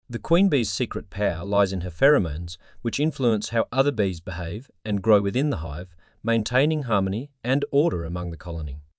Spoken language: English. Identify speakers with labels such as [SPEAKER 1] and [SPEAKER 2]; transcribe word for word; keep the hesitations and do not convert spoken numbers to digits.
[SPEAKER 1] The queen bee's secret power lies in her pheromones, which influence how other bees behave and grow within the hive, maintaining harmony and order among the colony.